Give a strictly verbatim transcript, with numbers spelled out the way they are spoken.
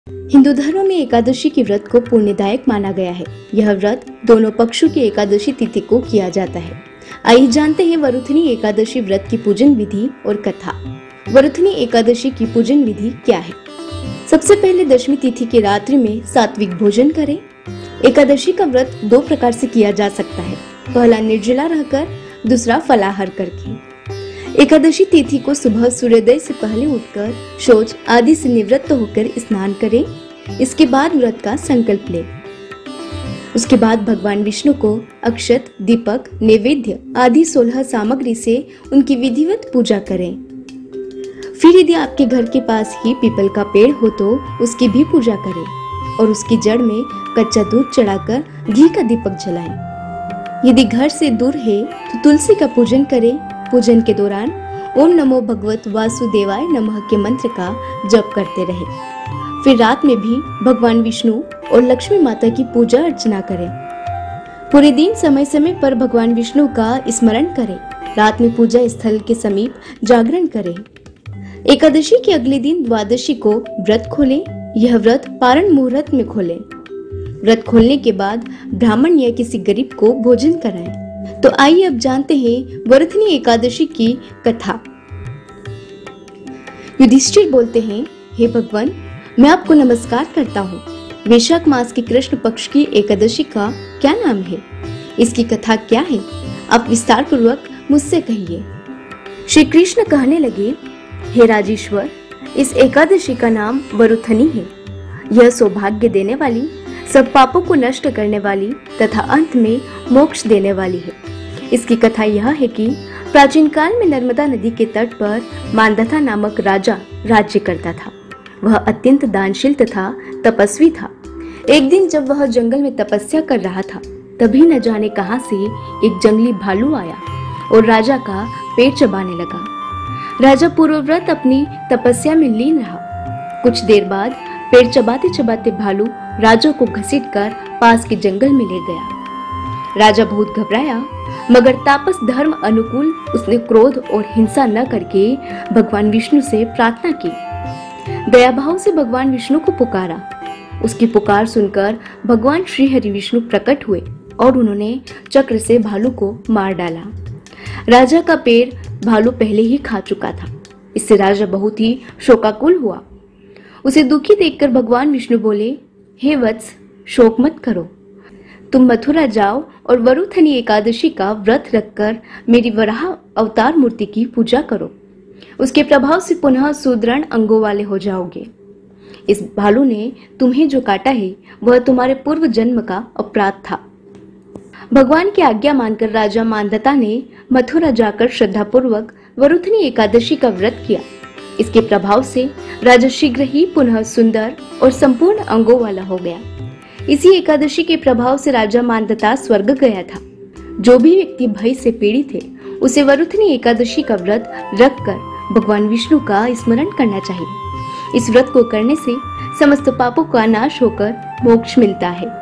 हिंदू धर्म में एकादशी के व्रत को पुण्यदायक माना गया है। यह व्रत दोनों पक्षों की एकादशी तिथि को किया जाता है। आइए जानते हैं वरुथनी एकादशी व्रत की पूजन विधि और कथा। वरुथनी एकादशी की पूजन विधि क्या है? सबसे पहले दशमी तिथि की रात्रि में सात्विक भोजन करें। एकादशी का व्रत दो प्रकार से किया जा सकता है। पहला निर्जला रहकर, दूसरा फलाहार करके। एकादशी तिथि को सुबह सूर्योदय से पहले उठकर शौच आदि से निवृत्त होकर स्नान करें। इसके बाद व्रत का संकल्प लें। उसके बाद भगवान विष्णु को अक्षत, दीपक, नैवेद्य आदि सोलह सामग्री से उनकी विधिवत पूजा करें। फिर यदि आपके घर के पास ही पीपल का पेड़ हो तो उसकी भी पूजा करें और उसकी जड़ में कच्चा दूध चढ़ाकर घी का दीपक जलाएं। यदि घर से दूर है तो तुलसी का पूजन करें। पूजन के दौरान ओम नमो भगवत वासुदेवाय नमः के मंत्र का जप करते रहें। फिर रात में भी भगवान विष्णु और लक्ष्मी माता की पूजा अर्चना करें। पूरे दिन समय समय पर भगवान विष्णु का स्मरण करें। रात में पूजा स्थल के समीप जागरण करें। एकादशी के अगले दिन द्वादशी को व्रत खोलें। यह व्रत पारण मुहूर्त में खोलें। व्रत खोलने के बाद ब्राह्मण या किसी गरीब को भोजन कराएं। तो आइए अब जानते हैं वरुथनी एकादशी की कथा। युधिष्ठिर बोलते हैं, हे भगवान, मैं आपको नमस्कार करता हूँ। वैशाख मास की कृष्ण पक्ष की एकादशी का क्या नाम है? इसकी कथा क्या है? आप विस्तार पूर्वक मुझसे कहिए। श्री कृष्ण कहने लगे, हे राजेश्वर, इस एकादशी का नाम वरुथनी है। यह सौभाग्य देने वाली, सब पापों को नष्ट करने वाली तथा अंत में मोक्ष देने वाली है। इसकी कथा यह है कि प्राचीन काल में नर्मदा नदी के तट पर मानदथा नामक राजा राज्य करता था। वह अत्यंत दानशील तथा तपस्वी था। एक दिन जब वह जंगल में तपस्या कर रहा था, तभी न जाने कहां से एक जंगली भालू आया और राजा का पेट चबाने लगा। राजा पूर्वव्रत अपनी तपस्या में लीन रहा। कुछ देर बाद पेट चबाते चबाते भालू राजा को घसीटकर पास के जंगल में ले गया। राजा बहुत घबराया, मगर तापस धर्म अनुकूल उसने क्रोध और हिंसा न करके भगवान विष्णु से प्रार्थना की। दया भाव से भगवान विष्णु को पुकारा। उसकी पुकार सुनकर भगवान श्री हरि विष्णु प्रकट हुए और उन्होंने चक्र से भालू को मार डाला। राजा का पैर भालू पहले ही खा चुका था। इससे राजा बहुत ही शोकाकुल हुआ। उसे दुखी देखकर भगवान विष्णु बोले, हे वत्स, शोक मत करो। तुम मथुरा जाओ और वरुथनी एकादशी का व्रत रखकर मेरी वराह अवतार मूर्ति की पूजा करो। उसके प्रभाव से पुनः सुदृढ़ अंगों वाले हो जाओगे। इस भालू ने तुम्हें जो काटा है वह तुम्हारे पूर्व जन्म का अपराध था। भगवान की आज्ञा मानकर राजा मानदता ने मथुरा जाकर श्रद्धापूर्वक वरुथनी एकादशी का व्रत किया। इसके प्रभाव से राजा शीघ्र ही पुनः सुंदर और संपूर्ण अंगों वाला हो गया। इसी एकादशी के प्रभाव से राजा मानदता स्वर्ग गया था। जो भी व्यक्ति भय से पीड़ित है, उसे वरुथनी एकादशी का व्रत रखकर भगवान विष्णु का स्मरण करना चाहिए। इस व्रत को करने से समस्त पापों का नाश होकर मोक्ष मिलता है।